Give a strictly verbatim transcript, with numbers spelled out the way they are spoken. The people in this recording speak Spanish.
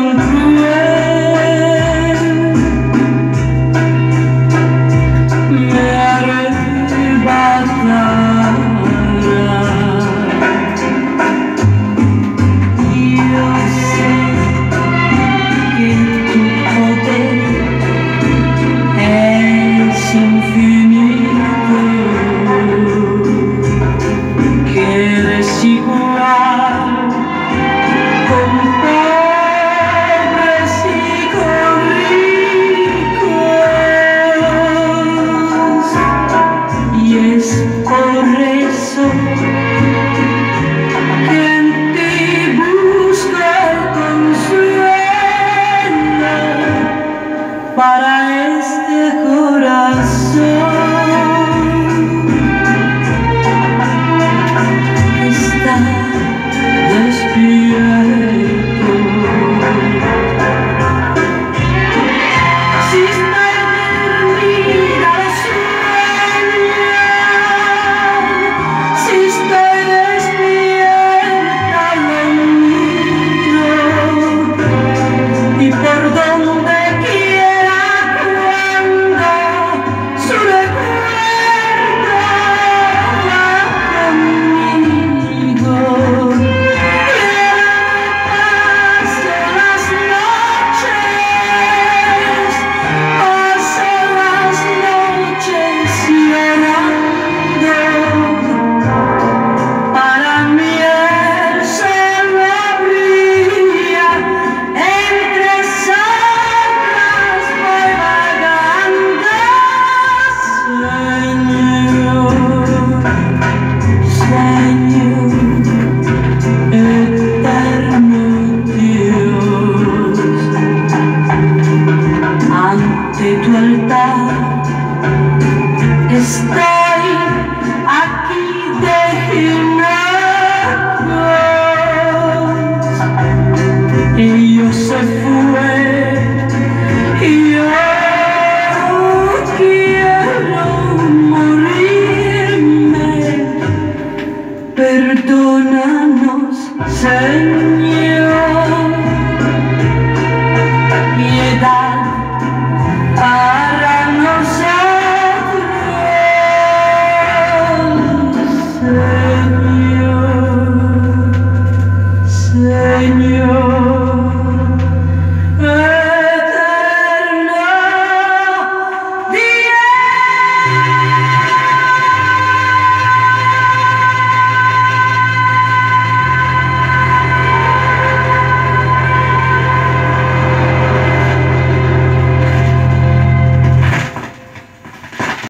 tan cruel me arrebatará. Yo sé que tu poder es infinito, que eres igual con pobres y con ricos, y es por eso que en ti busco el consuelo para este corazón que está despierto. Si esta eternidad es sueño, si estoy despierta lo miro, y por donde quiera, cuando su recuerdo va conmigo. Paso las noches, paso las noches llorando. Para mí el sol no brilla, entre sombras voy vagando. Señor, Señor, eterno Dios, ante tu altar estoy aquí de hinojos, y Dios se fue, y yo quiero morirme. Perdónanos, Señor.